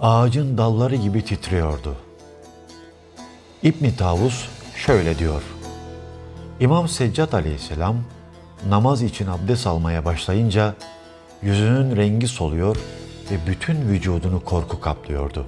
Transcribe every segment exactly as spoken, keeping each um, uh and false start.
ağacın dalları gibi titriyordu. İbn-i Tavus şöyle diyor: İmam Seccad aleyhisselam namaz için abdest almaya başlayınca yüzünün rengi soluyor ve bütün vücudunu korku kaplıyordu.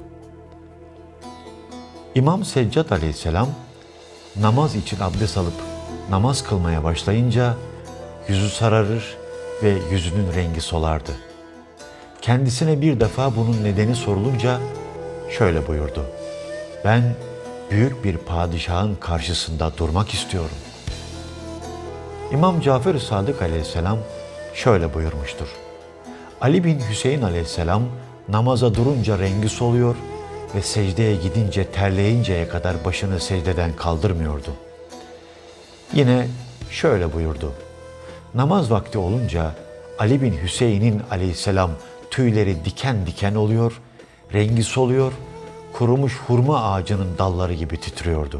İmam Seccad aleyhisselam namaz için abdest alıp namaz kılmaya başlayınca yüzü sararır ve yüzünün rengi solardı. Kendisine bir defa bunun nedeni sorulunca şöyle buyurdu: Ben büyük bir padişahın karşısında durmak istiyorum. İmam Cafer-i Sadık aleyhisselam şöyle buyurmuştur: Ali bin Hüseyin aleyhisselam namaza durunca rengi soluyor ve secdeye gidince terleyinceye kadar başını secdeden kaldırmıyordu. Yine şöyle buyurdu: Namaz vakti olunca Ali bin Hüseyin'in aleyhisselam tüyleri diken diken oluyor, rengi soluyor, kurumuş hurma ağacının dalları gibi titriyordu.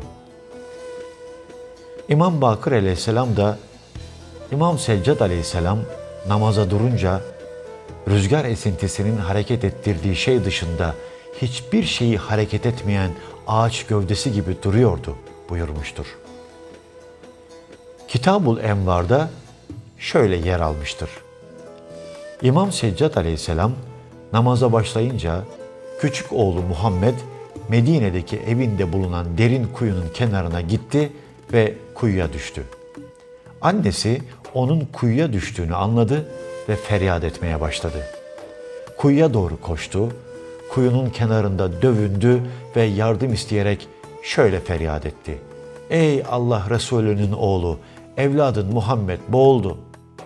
İmam Bakır aleyhisselam da İmam Seccad aleyhisselam namaza durunca rüzgar esintisinin hareket ettirdiği şey dışında hiçbir şeyi hareket etmeyen ağaç gövdesi gibi duruyordu buyurmuştur. Kitab-ül Envar'da şöyle yer almıştır: İmam Seccad aleyhisselam namaza başlayınca küçük oğlu Muhammed Medine'deki evinde bulunan derin kuyunun kenarına gitti ve kuyuya düştü. Annesi onun kuyuya düştüğünü anladı ve feryat etmeye başladı. Kuyuya doğru koştu, kuyunun kenarında dövündü ve yardım isteyerek şöyle feryat etti: Ey Allah Resulü'nün oğlu, evladın Muhammed boğuldu.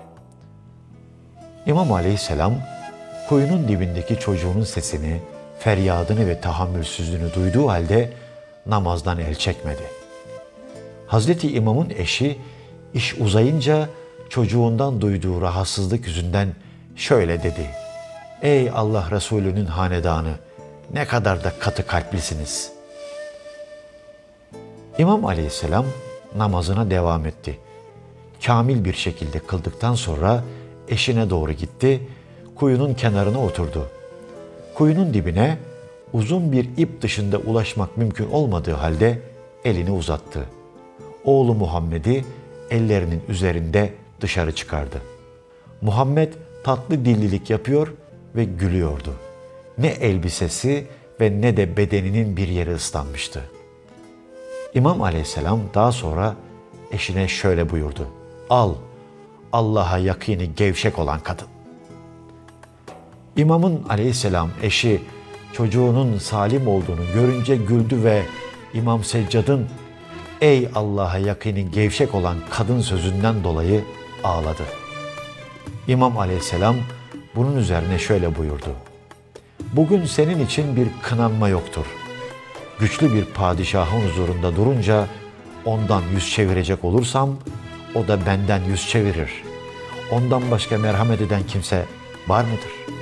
İmam aleyhisselam kuyunun dibindeki çocuğunun sesini, feryadını ve tahammülsüzlüğünü duyduğu halde namazdan el çekmedi. Hazreti İmam'ın eşi iş uzayınca çocuğundan duyduğu rahatsızlık yüzünden şöyle dedi: Ey Allah Resulü'nün hanedanı, ne kadar da katı kalplisiniz. İmam aleyhisselam namazına devam etti. Kamil bir şekilde kıldıktan sonra eşine doğru gitti, kuyunun kenarına oturdu. Kuyunun dibine uzun bir ip dışında ulaşmak mümkün olmadığı halde elini uzattı. Oğlu Muhammed'i ellerinin üzerinde dışarı çıkardı. Muhammed tatlı dillilik yapıyor ve gülüyordu. Ne elbisesi ve ne de bedeninin bir yeri ıslanmıştı. İmam aleyhisselam daha sonra eşine şöyle buyurdu: Al, Allah'a yakini gevşek olan kadın. İmamın aleyhisselam eşi çocuğunun salim olduğunu görünce güldü ve İmam Seccad'ın ey Allah'a yakini gevşek olan kadın sözünden dolayı ağladı. İmam aleyhisselam bunun üzerine şöyle buyurdu: Bugün senin için bir kınanma yoktur. Güçlü bir padişahın huzurunda durunca ondan yüz çevirecek olursam o da benden yüz çevirir. Ondan başka merhamet eden kimse var mıdır?